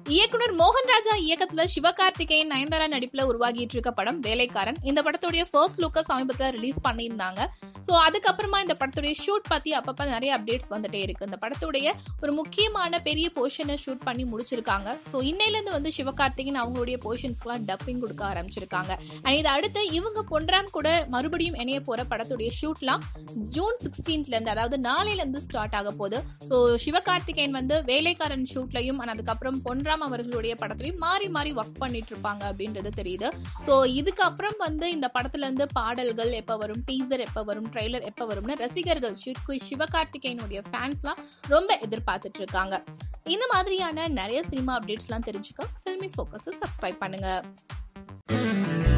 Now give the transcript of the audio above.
இயக்குனர் மோகன் ராஜா இயக்கத்துல சிவகார்த்திகேயன் நயன்தாரா நடிப்புல உருவாகிட்டு இருக்க படம் வேலைக்காரன். இந்த படத்துடைய ஃபர்ஸ்ட் லுக்க சமீபத்துல ரிலீஸ் பண்ணியிருந்தாங்க. சோ அதுக்கப்புறமா இந்த படத்துடைய ஷூட் பத்தி அப்பப்ப நிறைய அப்டேட்ஸ் வந்துட்டே இருக்கு. இந்த படத்துடைய ஒரு முக்கியமான பெரிய போர்ஷனை ஷூட் பண்ணி முடிச்சிருக்காங்க. சோ இன்னையில இருந்து வந்து சிவகார்த்திகேயன் அவங்களுடைய போர்ஷன்ஸ்க்குலாம் டப்பிங் கொடுக்க ஆரம்பிச்சிருக்காங்க. அண்ட் இது அடுத்து இவங்க பொன்ராம் கூட மறுபடியும் இணைய போற படத்துடைய ஷூட்லாம் ஜூன் 16ல இருந்து, அதாவது நாளையில இருந்து ஸ்டார்ட் ஆக போகுது. சோ சிவகார்த்திகேயன் வந்து வேலைக்காரன் ஷூட்லயும் அதுக்கப்புறம் பொன்ராம் அவர்களுடைய படத்திலையும் மாறி மாறி ஒர்க் பண்ணிட்டு இருப்பாங்க அப்படின்றது தெரியுது. சோ இதுக்கப்புறம் வந்து இந்த படத்துல இருந்து பாடல்கள் எப்ப வரும், டீசர் எப்ப வரும், ட்ரெய்லர் எப்ப வரும்னு ரசிகர்கள் சிவகார்த்திகேயனுடைய ஃபேன்ஸ்லாம் ரொம்ப எதிர்பார்த்துட்டு இருக்காங்க. இந்த மாதிரியான நிறைய சினிமா அப்டேட்ஸ்லாம் தெரிஞ்சுக்க ஃபில்மி ஃபோக்கஸ் சப்ஸ்கிரைப் பண்ணுங்க.